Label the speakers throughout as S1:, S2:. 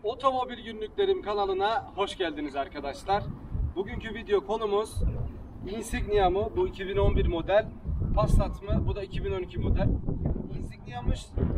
S1: Otomobil Günlüklerim kanalına hoş geldiniz arkadaşlar. Bugünkü video konumuz Insignia mı? Bu 2011 model. Passat mı? Bu da 2012 model. Insignia'mış.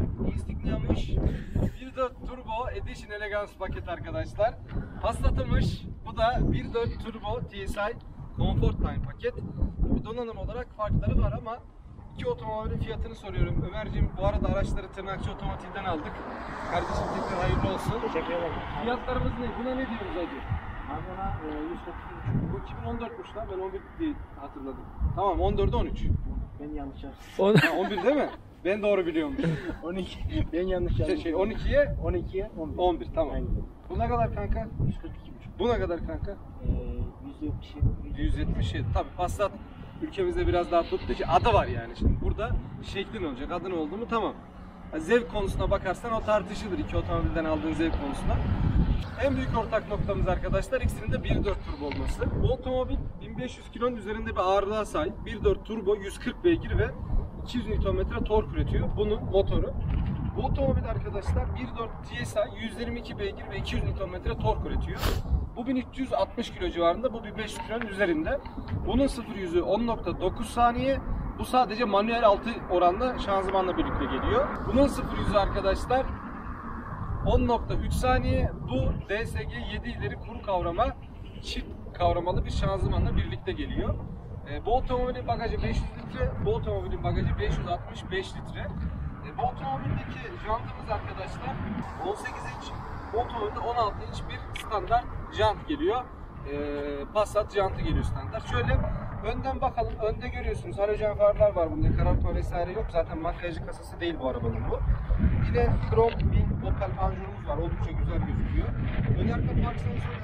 S1: 1.4 Turbo Edition Elegance paket arkadaşlar. Passat'ımış. Bu da 1.4 Turbo TSI Comfortline paket. Bir donanım olarak farkları var ama İki otomobilin fiyatını soruyorum. Ömerciğim, bu arada araçları Tırnakçı Otomotiv'den aldık. Kardeşim tekrar hayırlı olsun.
S2: Teşekkür ederim.
S1: Fiyatlarımız ne? Buna ne diyoruz hacı?
S2: Abi ona 130.
S1: Bu 2014'müş lan, ben 11 diye hatırladım. Tamam, 14'e 13.
S2: Ben yanlış yazdım.
S1: 11 değil mi? Ben doğru biliyormuş.
S2: 12. Ben yanlış yazdım.
S1: 12'ye
S2: 12'ye 11.
S1: 11, tamam.
S2: Aynen.
S1: Bu ne kadar kanka?
S2: 142,5.
S1: Bu ne kadar kanka?
S2: 177.
S1: 177. Tabii Passat ülkemizde biraz daha tuttuğu için adı var yani. Şimdi burada şeklin olacak, adın oldu mu tamam. Zevk konusuna bakarsan o tartışılır, iki otomobilden aldığın zevk konusunda. En büyük ortak noktamız arkadaşlar ikisinin de 1.4 turbo olması. Bu otomobil 1500 kilonun üzerinde bir ağırlığa sahip. 1.4 turbo 140 beygir ve 200 Nm tork üretiyor. Bunun motoru. Bu otomobil arkadaşlar 1.4 TSI 122 beygir ve 200 Nm tork üretiyor. Bu 1360 kilo civarında, bu 1500 kilonun üzerinde. Bunun 0-100'ü 10.9 saniye. Bu sadece manuel 6 oranla şanzımanla birlikte geliyor. Bunun 0-100'ü arkadaşlar 10.3 saniye. Bu DSG 7 ileri kuru kavrama çift kavramalı bir şanzımanla birlikte geliyor. Bu otomobilin bagajı 500 litre, bu otomobilin bagajı 565 litre. Bu otomobildeki jantımız arkadaşlar 18 inç, bu otomobilde 16 inç bir standart jant geliyor. Passat jantı geliyor standart. Şöyle önden bakalım, önde görüyorsunuz halojen farlar var bunda, karartma vesaire yok. Zaten makyajlı kasası değil bu arabanın bu. Yine krom bir Opel panjurumuz var, oldukça güzel gözüküyor. Ön arka park sensörü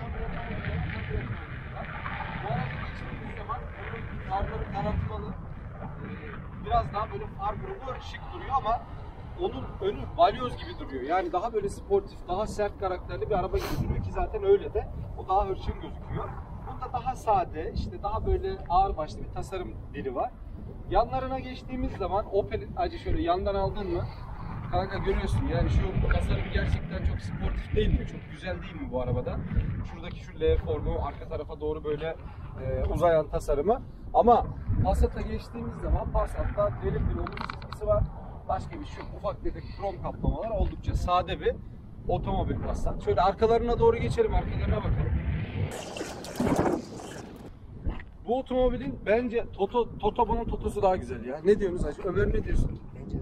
S1: bu arada geçtiğimiz zaman onun farları karartmalı. Biraz daha böyle far grubu şık duruyor ama onun önü balyoz gibi duruyor. Yani daha böyle sportif, daha sert karakterli bir araba gibi duruyor ki zaten öyle de. O daha hırçın gözüküyor. Bunda daha sade, işte daha böyle ağır başlı bir tasarım dili var. Yanlarına geçtiğimiz zaman Opel'in acı şöyle yandan aldın mı? Kanka görüyorsun yani şu tasarım gerçekten çok sportif değil mi? Çok güzel değil mi bu arabada? Şuradaki şu L formu, arka tarafa doğru böyle uzayan tasarımı. Ama Passat'a geçtiğimiz zaman Passat'ta derin bir omuz çizgisi var. Başka bir şey yok. Ufak tefek krom kaplamalar, oldukça sade bir otomobil Passat. Şöyle arkalarına doğru geçelim, arkalarına bakalım. Bu otomobilin bence bunun Toto'su daha güzel ya. Ne diyorsunuz Hacı? Ömer ne diyorsun?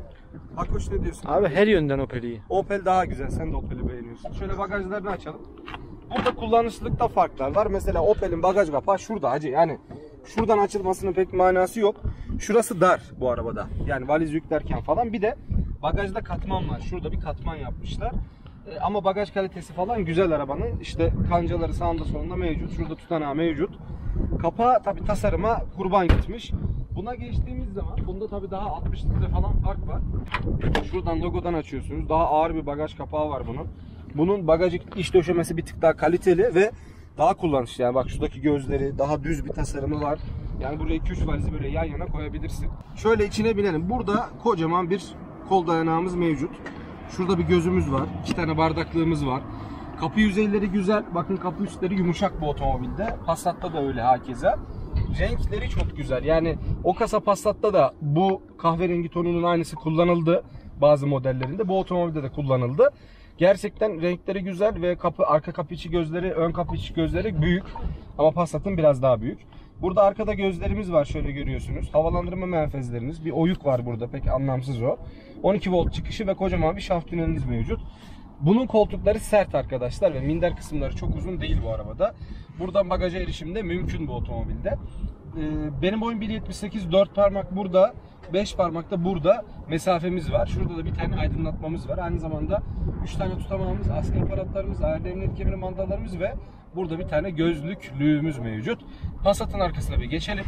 S1: Hakoş ne diyorsun?
S3: Abi her yönden Opel iyi.
S1: Opel daha güzel. Sen de Opel'i beğeniyorsun. Şöyle bagajlarını açalım. Burada kullanışlılıkta farklar var. Mesela Opel'in bagaj kapağı şurada Hacı. Yani şuradan açılmasının pek manası yok. Şurası dar bu arabada. Yani valiz yüklerken falan. Bir de bagajda katman var. Şurada bir katman yapmışlar. Ama bagaj kalitesi falan güzel arabanın. İşte kancaları sağında solunda mevcut. Şurada tutanağı mevcut. Kapağı tabi tasarıma kurban gitmiş. Buna geçtiğimiz zaman bunda tabi daha 60 litre falan fark var. Şuradan logodan açıyorsunuz. Daha ağır bir bagaj kapağı var bunun. Bunun bagaj iç döşemesi bir tık daha kaliteli ve daha kullanışlı. Yani bak şuradaki gözleri daha düz bir tasarımı var. Yani buraya 2-3 valizi böyle yan yana koyabilirsin. Şöyle içine binelim. Burada kocaman bir kol dayanağımız mevcut. Şurada bir gözümüz var. 2 tane bardaklığımız var. Kapı yüzeyleri güzel. Bakın kapı üstleri yumuşak bu otomobilde. Passat'ta da öyle hakeza. Renkleri çok güzel. Yani o kasa Passat'ta da bu kahverengi tonunun aynısı kullanıldı bazı modellerinde. Bu otomobilde de kullanıldı. Gerçekten renkleri güzel ve arka kapı içi gözleri, ön kapı içi gözleri büyük. Ama Passat'ın biraz daha büyük. Burada arkada gözlerimiz var, şöyle görüyorsunuz. Havalandırma menfezlerimiz. Bir oyuk var burada, pek anlamsız o. 12 volt çıkışı ve kocaman bir şaft tüneliniz mevcut. Bunun koltukları sert arkadaşlar ve minder kısımları çok uzun değil bu arabada. Buradan bagaja erişim de mümkün bu otomobilde. Benim boyum 1.78, 4 parmak burada, 5 parmak da burada mesafemiz var. Şurada da bir tane aydınlatmamız var. Aynı zamanda 3 tane tutamağımız, askı aparatlarımız, ayarlı emniyet kemeri mandalarımız ve burada bir tane gözlüklüğümüz mevcut. Passat'ın arkasına bir geçelim.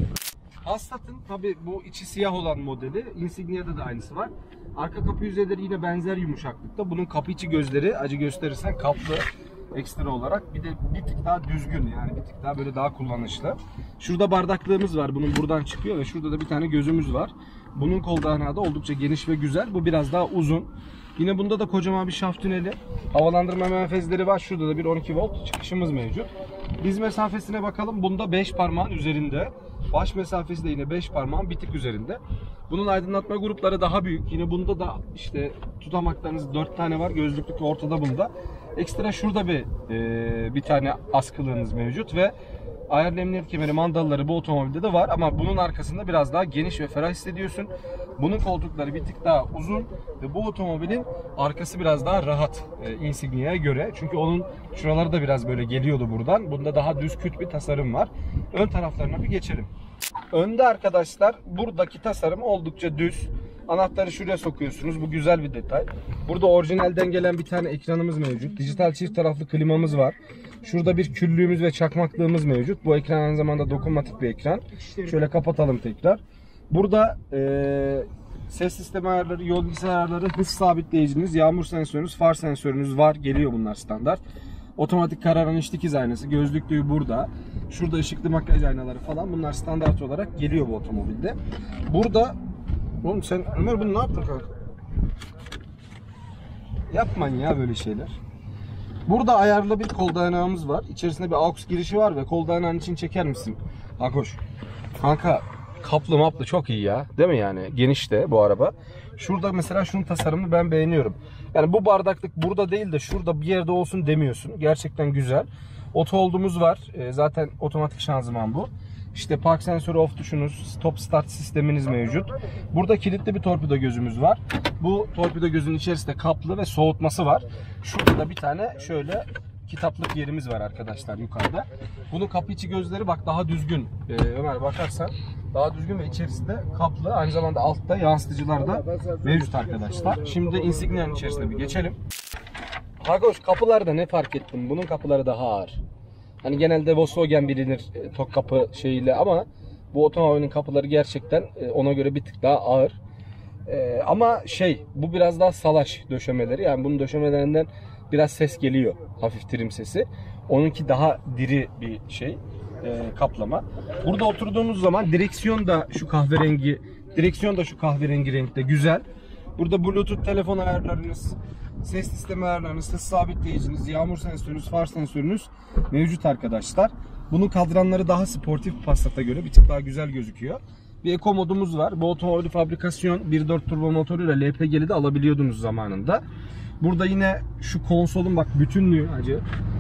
S1: Passat'ın tabi bu içi siyah olan modeli, Insignia'da da aynısı var. Arka kapı yüzeyleri yine benzer yumuşaklıkta. Bunun kapı içi gözleri, acı gösterirsen kaplı ekstra olarak. Bir de bir tık daha düzgün, yani bir tık daha böyle daha kullanışlı. Şurada bardaklığımız var. Bunun buradan çıkıyor ve şurada da bir tane gözümüz var. Bunun kol dayanağı da oldukça geniş ve güzel. Bu biraz daha uzun. Yine bunda da kocaman bir şaft tüneli. Havalandırma menfezleri var. Şurada da bir 12 volt çıkışımız mevcut. Diz mesafesine bakalım. Bunda 5 parmağın üzerinde. Baş mesafesi de yine 5 parmağın bir tık üzerinde. Bunun aydınlatma grupları daha büyük. Yine bunda da işte tutamaklarınız 4 tane var. Gözlüklük ortada bunda. Ekstra şurada bir tane askılığınız mevcut ve ayarlı emniyet kemeri mandalları bu otomobilde de var ama bunun arkasında biraz daha geniş ve ferah hissediyorsun. Bunun koltukları bir tık daha uzun ve bu otomobilin arkası biraz daha rahat Insignia'ya göre. Çünkü onun şuraları da biraz böyle geliyordu buradan. Bunda daha düz küt bir tasarım var. Ön taraflarına bir geçelim. Önde arkadaşlar buradaki tasarım oldukça düz. Anahtarı şuraya sokuyorsunuz. Bu güzel bir detay. Burada orijinalden gelen bir tane ekranımız mevcut. Dijital çift taraflı klimamız var. Şurada bir küllüğümüz ve çakmaklığımız mevcut. Bu ekran aynı zamanda dokunmatik bir ekran. Şöyle kapatalım tekrar. Burada ses sistemi ayarları, yol bilgisayar ayarları, hız sabitleyiciniz, yağmur sensörünüz, far sensörünüz var. Geliyor bunlar standart. Otomatik kararan iç dikiz aynası, gözlüklüğü burada. Şurada ışıklı makyaj aynaları falan. Bunlar standart olarak geliyor bu otomobilde. Burada oğlum sen Ömer bunu ne yaptın kanka? Yapmayın ya böyle şeyler. Burada ayarlı bir kol dayanağımız var. İçerisinde bir aux girişi var ve kol dayanağın için çeker misin? Hakoş. Kanka kaplı maplı çok iyi ya. Değil mi yani? Geniş de bu araba. Şurada mesela şunun tasarımını ben beğeniyorum. Yani bu bardaklık burada değil de şurada bir yerde olsun demiyorsun. Gerçekten güzel. Oto hold'umuz var. Zaten otomatik şanzıman bu. İşte park sensörü off tuşunuz, stop start sisteminiz mevcut. Burada kilitli bir torpido gözümüz var. Bu torpido gözünün içerisinde kaplı ve soğutması var. Şurada da bir tane şöyle kitaplık yerimiz var arkadaşlar yukarıda. Bunun kapı içi gözleri bak daha düzgün. Ömer bakarsan daha düzgün ve içerisinde kaplı. Aynı zamanda altta yansıtıcılar da mevcut arkadaşlar. Şimdi Insignia'nın içerisine bir geçelim. Hagoş kapılarda ne fark ettim? Bunun kapıları daha ağır. Hani genelde Volkswagen bilinir tok kapı şeyiyle ama bu otomobilin kapıları gerçekten ona göre bir tık daha ağır. Ama bu biraz daha salaş döşemeleri. Yani bunun döşemelerinden biraz ses geliyor. Hafif trim sesi. Onunki daha diri bir kaplama. Burada oturduğumuz zaman direksiyon da şu kahverengi renkte güzel. Burada Bluetooth telefon ayarlarınız, ses sistemi ayarlarınız, hız sabitleyiciniz, yağmur sensörünüz, far sensörünüz mevcut arkadaşlar. Bunun kadranları daha sportif Passat'a göre bir tık daha güzel gözüküyor. Bir Eco modumuz var. Bu otomobil fabrikasyon 1.4 turbo motoruyla LPG'li de alabiliyordunuz zamanında. Burada yine şu konsolun bak bütünlüğü hacı.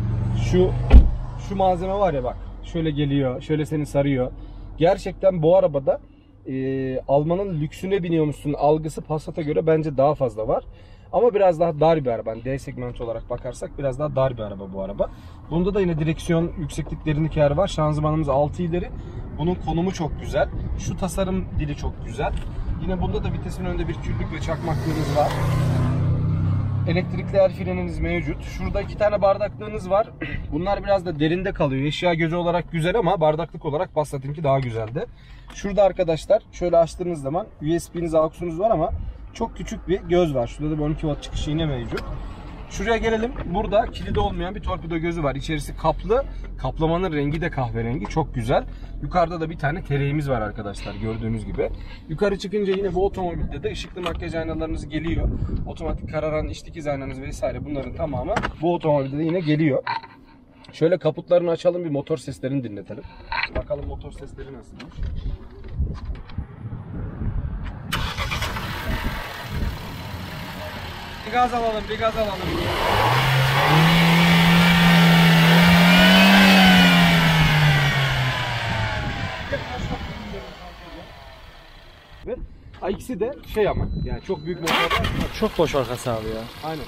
S1: Şu malzeme var ya bak. Şöyle geliyor, şöyle seni sarıyor. Gerçekten bu arabada Alman'ın lüksüne biniyormuşsun algısı Passat'a göre bence daha fazla var. Ama biraz daha dar bir araba. Yani D segment olarak bakarsak biraz daha dar bir araba bu araba. Bunda da yine direksiyon yükseklik derinlik ayarı var. Şanzımanımız 6 ileri. Bunun konumu çok güzel. Şu tasarım dili çok güzel. Yine bunda da vitesin önünde bir küllük ve çakmaklığımız var. Elektrikli el freniniz mevcut. Şurada 2 tane bardaklığınız var. Bunlar biraz da derinde kalıyor. Eşya gözü olarak güzel ama bardaklık olarak Passat'ınki daha güzeldi. Şurada arkadaşlar şöyle açtığınız zaman USB'niz, AUX'unuz var ama çok küçük bir göz var. Şurada da bir 12 watt çıkışı yine mevcut. Şuraya gelelim. Burada kilidi olmayan bir torpido gözü var. İçerisi kaplı. Kaplamanın rengi de kahverengi. Çok güzel. Yukarıda da bir tane tereğimiz var arkadaşlar gördüğünüz gibi. Yukarı çıkınca yine bu otomobilde de ışıklı makyaj aynalarınız geliyor. Otomatik kararan iç dikiz aynanız vesaire bunların tamamı bu otomobilde de yine geliyor. Şöyle kaputlarını açalım, bir motor seslerini dinletelim. Bakalım motor sesleri nasılmış. Bir gaz alalım, bir gaz alalım. Ve ikisi de ama yani çok büyük motorlar.
S2: Çok boş arkası abi ya.
S1: Aynen.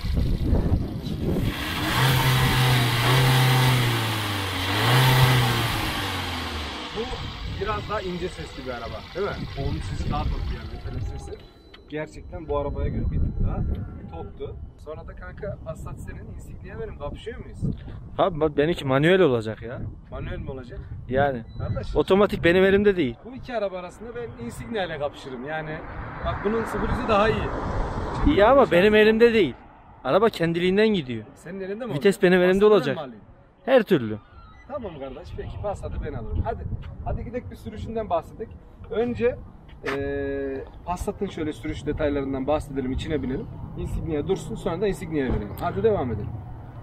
S1: Bu biraz daha ince sesli bir araba, değil mi? Onun sesi daha tok yani, sesi. Gerçekten bu arabaya göre bir tık daha toktu. Sonra da kanka Passat senin, Insignia benim, kapışıyor muyuz?
S2: Abi benimki manuel olacak ya.
S1: Manuel mi olacak?
S2: Yani.
S1: Kardeş,
S2: Otomatik benim elimde değil.
S1: bu iki araba arasında ben Insignia ile kapışırım yani. Bak bunun 0'ı daha iyi.
S2: İyi ama benim elimde değil. Araba kendiliğinden gidiyor.
S1: Senin elinde mi
S2: Vites
S1: olacak?
S2: benim elimde
S1: Passat'ı
S2: olacak.
S1: ben mi alayım?
S2: Her türlü.
S1: Tamam kardeş, peki Passat'ı ben alırım. Hadi gidelim, bir sürüşünden bahsettik. Önce Passat'ın şöyle sürüş detaylarından bahsedelim, içine binelim. Insignia dursun, sonra da Insignia'ya verelim. Hadi devam edelim.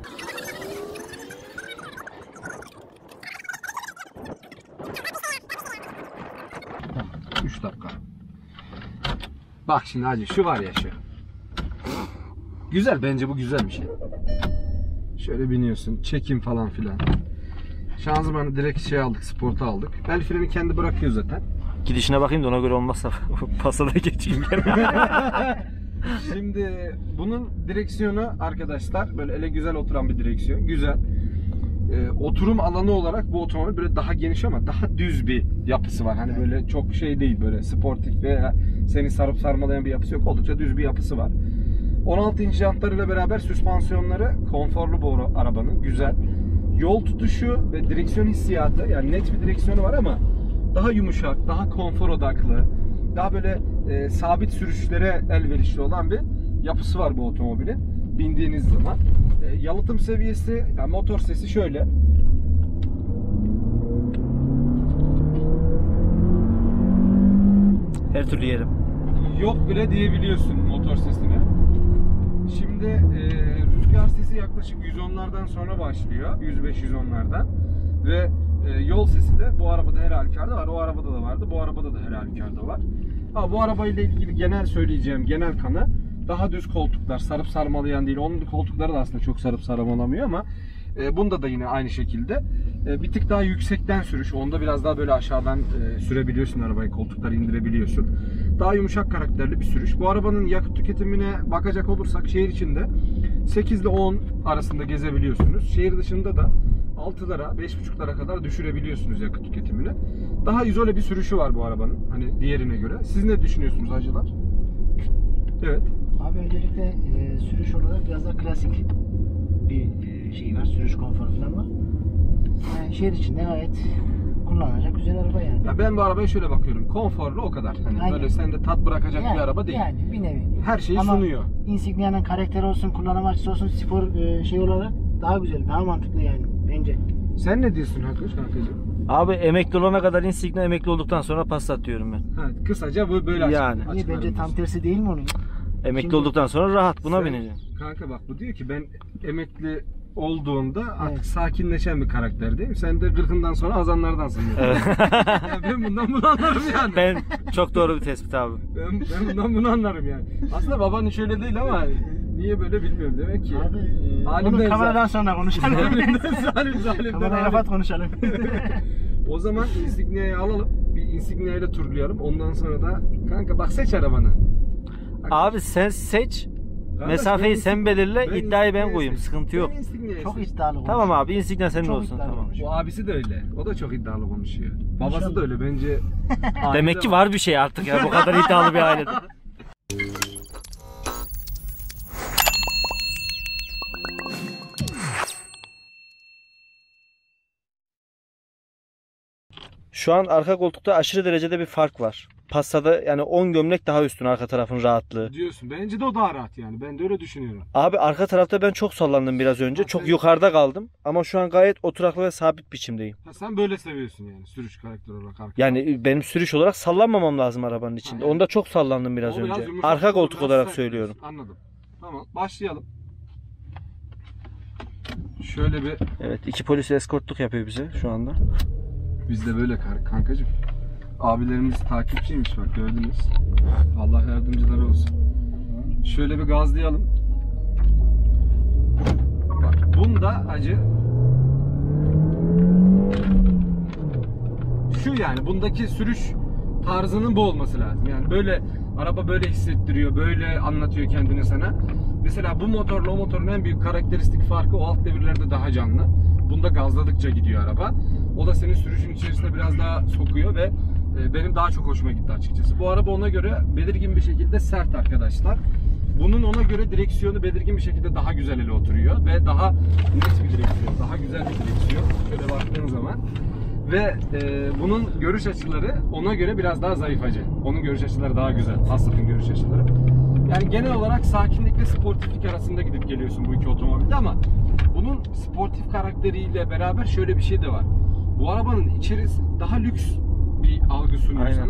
S1: Tamam, 3 dakika. Bak şimdi hacı, şu var ya şu. Güzel, bence bu güzel bir şey. Şöyle biniyorsun, çekim falan filan. Şanzımanı direkt şey aldık, sporta aldık. El freni kendi bırakıyor zaten.
S2: Gidişine bakayım da ona göre olmazsa pasada geçeyim.
S1: Şimdi bunun direksiyonu arkadaşlar böyle ele güzel oturan bir direksiyon. Güzel. Oturum alanı olarak bu otomobil böyle daha geniş ama daha düz bir yapısı var. Hani böyle çok şey değil, böyle sportif veya seni sarıp sarmalayan bir yapısı yok. Oldukça düz bir yapısı var. 16 inç jantlarıyla beraber süspansiyonları konforlu bu arabanın. Güzel. Yol tutuşu ve direksiyon hissiyatı, yani net bir direksiyonu var ama daha yumuşak, daha konfor odaklı, daha böyle sabit sürüşlere elverişli olan bir yapısı var bu otomobilin bindiğiniz zaman. Yalıtım seviyesi, yani motor sesi şöyle.
S2: Her türlü yerim.
S1: Yok bile diyebiliyorsun motor sesine. Şimdi rüzgar sesi yaklaşık 110'lardan sonra başlıyor. 105-110'lardan. Ve yol sesi de bu arabada her halükarda var. O arabada da vardı. Bu arabada da her halükarda var. Ha, bu arabayla ilgili genel söyleyeceğim genel kanı, daha düz koltuklar, sarıp sarmalayan değil. Onun koltukları da aslında çok sarıp sarmalamıyor ama bunda da yine aynı şekilde. Bir tık daha yüksekten sürüş. Onda biraz daha böyle aşağıdan sürebiliyorsun arabayı, koltukları indirebiliyorsun. Daha yumuşak karakterli bir sürüş. Bu arabanın yakıt tüketimine bakacak olursak şehir içinde 8 ile 10 arasında gezebiliyorsunuz. Şehir dışında da 6'lara, 5.5'lara kadar düşürebiliyorsunuz yakıt tüketimini. Daha izole bir sürüşü var bu arabanın, hani diğerine göre. Siz ne düşünüyorsunuz hacılar? Evet.
S3: Abi öncelikle sürüş olarak biraz da klasik bir şey var. Sürüş konforu falan var. Yani şehir içinde gayet kullanılacak güzel araba yani.
S1: Ya ben bu arabaya şöyle bakıyorum. Konforlu o kadar. Hani
S3: Aynen.
S1: böyle sende tat bırakacak
S3: Yani,
S1: bir araba değil.
S3: Yani bir nevi.
S1: Her şeyi
S3: Ama
S1: sunuyor.
S3: Insignia'nın karakteri olsun, kullanım açısı olsun, spor şey olarak daha güzel, daha mantıklı yani bence.
S1: Sen ne diyorsun Hakkı kankacığım?
S2: Abi emekli olana kadar Insignia, emekli olduktan sonra Passat diyorum ben.
S1: Ha, kısaca bu böyle
S2: Yani.
S3: Niye, bence tam tersi değil mi onun?
S2: Emekli
S3: Şimdi-
S2: olduktan sonra rahat buna
S1: Sen-
S2: bineceğim.
S1: Kanka bak, bu diyor ki ben emekli olduğumda artık
S3: Evet.
S1: sakinleşen bir karakter değil mi? Sen de 40'ından sonra azanlardansın. Yani. Yani ben bundan bunu anlarım yani.
S2: Ben çok doğru bir tespit abi.
S1: Ben bundan bunu anlarım yani. Aslında baban hiç öyle değil ama niye böyle bilmiyorum, demek ki.
S3: Abi onu
S1: Halimden
S3: kameradan sonra konuşalım.
S1: zalimden
S3: Kamerayı kapat konuşalım.
S1: O zaman Insignia'yı alalım. Bir Insignia ile turlayalım. Ondan sonra da kanka bak, seç arabanı. Bak,
S2: Abi sen seç.
S1: kardeş,
S2: Mesafeyi
S1: ben
S2: sen belirle, iddiayı ben
S1: Insignia'yı
S2: koyayım.
S1: seç.
S2: Sıkıntı yok.
S1: Ben Insignia'yı
S3: Çok
S1: seç.
S3: iddialı konuşuyor.
S2: Tamam abi, Insignia senin
S3: Çok
S2: olsun.
S3: iddialı
S2: Tamam.
S3: konuşuyor.
S1: O abisi de öyle. O da çok iddialı konuşuyor. Babası
S3: İnşallah.
S1: da öyle bence.
S2: Demek ki var bir şey artık ya, bu kadar iddialı bir ailede. Şu an arka koltukta aşırı derecede bir fark var. Passat'da yani 10 gömlek daha üstün arka tarafın rahatlığı.
S1: Diyorsun. Bence de o daha rahat yani. Ben de öyle düşünüyorum.
S2: Abi arka tarafta ben çok sallandım biraz önce. Çok
S1: sen-
S2: yukarıda kaldım. Ama şu an gayet oturaklı ve sabit biçimdeyim.
S1: Ha, sen böyle seviyorsun yani sürüş karakteri olarak. Arka.
S2: Yani benim sürüş olarak sallanmamam lazım arabanın içinde.
S1: Ha,
S2: Onda çok sallandım biraz
S1: O
S2: önce.
S1: yumuşak,
S2: Arka
S1: o
S2: koltuk
S1: biraz
S2: olarak
S1: sert.
S2: söylüyorum.
S1: Anladım. Tamam, başlayalım. Şöyle bir,
S2: Evet, iki polis eskortluk yapıyor bize şu anda.
S1: biz de böyle kankacığım. Abilerimiz takipçiymiş, bak gördünüz. Allah yardımcıları olsun. Şöyle bir gazlayalım. Bak bunda acı şu, yani bundaki sürüş tarzının bu olması lazım. Yani böyle araba böyle hissettiriyor, böyle anlatıyor kendini sana. Mesela bu motorla o motorun en büyük karakteristik farkı, o alt devirlerde daha canlı. Bunda gazladıkça gidiyor araba. O da senin sürüşün içerisine biraz daha sokuyor ve benim daha çok hoşuma gitti açıkçası. Bu araba ona göre belirgin bir şekilde sert arkadaşlar. Bunun ona göre direksiyonu belirgin bir şekilde daha güzel ele oturuyor ve daha net bir direksiyon, daha güzel bir direksiyon. Şöyle baktığın zaman. Ve bunun görüş açıları ona göre biraz daha zayıf hacı. Onun görüş açıları daha güzel. Passat'ın görüş açıları. Yani genel olarak sakinlik ve sportiflik arasında gidip geliyorsun bu iki otomobilde ama bunun sportif karakteriyle beraber şöyle bir şey de var. Bu arabanın içerisi daha lüks bir algı sunuyor
S2: Aynen.
S1: sana.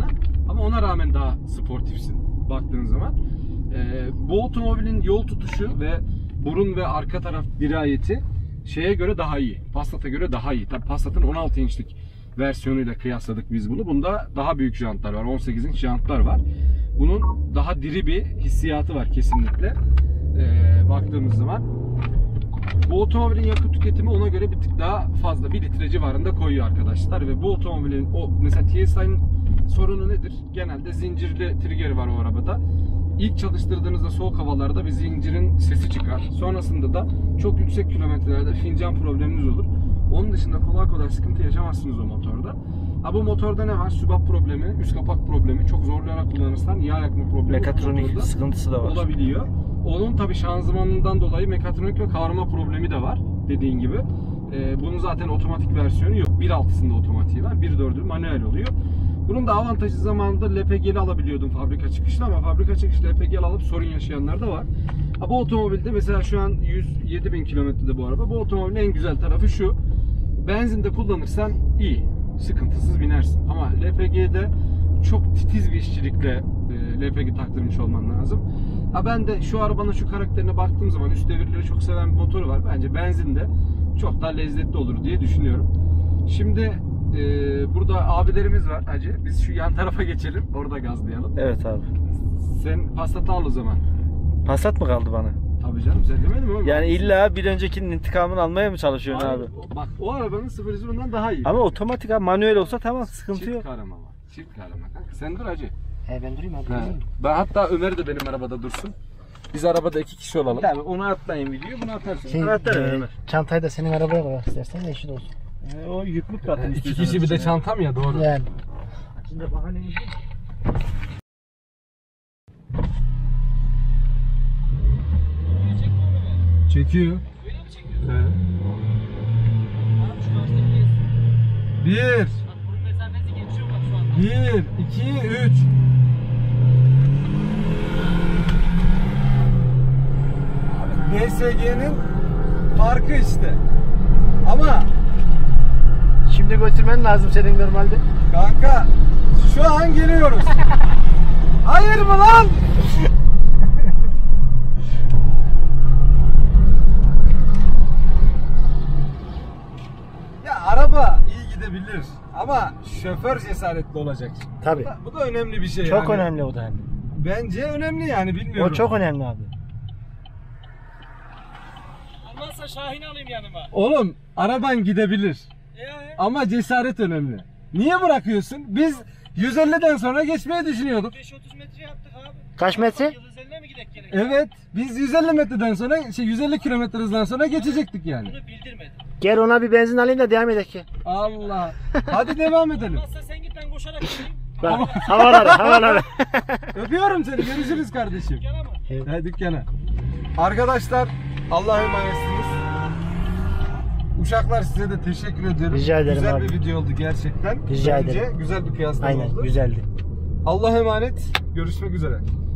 S1: Ama ona rağmen daha sportifsin baktığın zaman. Bu otomobilin yol tutuşu ve burun ve arka taraf dirayeti şeye göre daha iyi. Passat'a göre daha iyi. Tabii Passat'ın 16 inçlik versiyonuyla kıyasladık biz bunu. Bunda daha büyük jantlar var. 18 inç jantlar var. Bunun daha diri bir hissiyatı var kesinlikle. Baktığımız zaman. Bu otomobilin yakıt tüketimi ona göre bir tık daha fazla. 1 litre civarında koyuyor arkadaşlar. Ve bu otomobilin mesela TSI'nin sorunu nedir? Genelde zincirli trigger var o arabada. İlk çalıştırdığınızda soğuk havalarda bir zincirin sesi çıkar. Sonrasında da çok yüksek kilometrelerde fincan probleminiz olur. Onun dışında kolay kolay sıkıntı yaşamazsınız o motorda. Ha, bu motorda ne var? Sübap problemi, üst kapak problemi, çok zorlayarak kullanırsan yağ yakma problemi
S2: Mekatronik sıkıntısı da var.
S1: olabiliyor. Onun tabi şanzımanından dolayı mekatronik ve kavrama problemi de var dediğin gibi. Bunun zaten otomatik versiyonu yok. 1.6'sında otomatiği var, 1.4'ü manuel oluyor. Bunun da avantajı zamanında LPG'li alabiliyordum fabrika çıkışlı ama fabrika çıkışlı LPG'li alıp sorun yaşayanlar da var. Ha, bu otomobilde mesela şu an 107.000 kilometrede bu araba. Bu otomobilin en güzel tarafı şu. Benzinde kullanırsan iyi, sıkıntısız binersin. Ama LPG'de çok titiz bir işçilikle LPG taktırmış olman lazım. Ha, ben de şu arabanın şu karakterine baktığım zaman üst devirleri çok seven bir motoru var. Bence benzinde çok daha lezzetli olur diye düşünüyorum. Şimdi burada abilerimiz var hacı. Biz şu yan tarafa geçelim. Orada gazlayalım.
S2: Evet abi.
S1: Sen Passat'ı al o zaman.
S2: Passat mı kaldı bana?
S1: Tabii canım, sen demedin mi oğlum?
S2: Yani illa bir öncekinin intikamını almaya mı çalışıyorsun
S1: Hayır,
S2: abi?
S1: bak o arabanın 0-100'ünden daha iyi.
S2: Ama otomatik abi, manuel olsa tamam, sıkıntı
S1: Çift
S2: yok.
S1: kahraman var. Çift kahraman kanka. Sen dur hacı.
S3: Ben durayım abi.
S1: He. Ben hatta Ömer de benim arabada dursun. Biz arabada 2 kişi olalım.
S2: Tabii onu atlayın video, bunu atarsın.
S3: Şey, çantayı da senin arabaya koy istersen de eşit olsun.
S2: O yüklük katın.
S1: 2 kişi bir de çantam ya, doğru.
S3: Yani.
S2: Şimdi bahane değil.
S1: Çekiyor. Evet. 1 1 2 3 DSG'nin farkı işte. Ama
S3: Şimdi götürmen lazım senin normalde.
S1: kanka şu an geliyoruz. Hayır mı lan? Ya araba iyi gidebilir ama şoför cesaretli olacak.
S3: Tabii.
S1: Bu da önemli bir şey.
S3: Çok
S1: yani.
S3: önemli o da.
S1: Bence önemli yani, bilmiyorum.
S3: O çok önemli abi.
S2: Olmazsa Şahin'i alayım yanıma.
S1: Oğlum araban gidebilir. Ama cesaret önemli. Niye bırakıyorsun? Biz 150'den sonra geçmeyi düşünüyorduk.
S2: 5-30 metre yaptık abi.
S3: Kaç metre?
S2: Yıldızeli'ne mi gidek gerek?
S1: Evet, biz 150 metreden sonra 150 kilometre hızdan sonra geçecektik yani.
S2: Bunu bildirmedim.
S3: Gel ona bir benzin alayım da devam edelim.
S1: Allah. Hadi devam edelim.
S2: Olmazsa sen git, ben koşarak gideyim.
S3: Bak, havalara.
S1: Öpüyorum seni. Görüşürüz kardeşim.
S2: Dükkana mı?
S1: He, dükkana. Arkadaşlar, Allah'a emanetsiniz. Uşaklar, size de teşekkür ediyorum.
S3: Rica ederim
S1: güzel
S3: abi.
S1: bir video oldu gerçekten.
S3: Rica
S1: Bence
S3: ederim.
S1: güzel bir kıyaslama
S3: Aynen,
S1: oldu.
S3: güzeldi.
S1: Allah'a emanet. Görüşmek üzere.